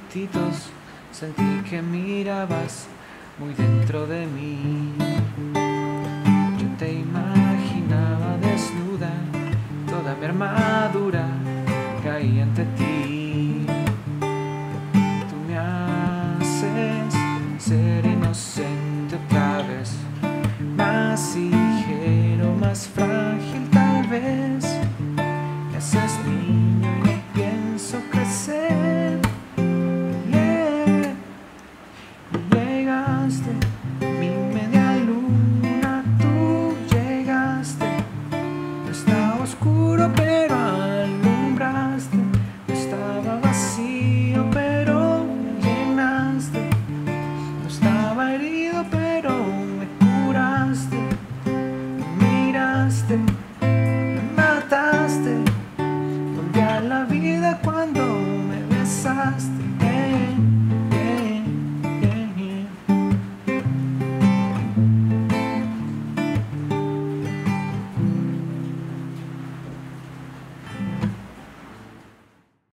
minutitos sentí que mirabas muy dentro de mí. Yo te imaginaba desnuda, toda mi armadura caía ante ti. Tú me haces ser inocente otra vez, más ligero, más frágil tal vez. Me haces niño y no pienso crecer. Yeah. Llegaste, mi media luna, tú llegaste. No estaba oscuro pero alumbraste, no estaba vacío pero me llenaste, no estaba herido pero me curaste, me miraste, me mataste. Volví a la vida cuando me besaste.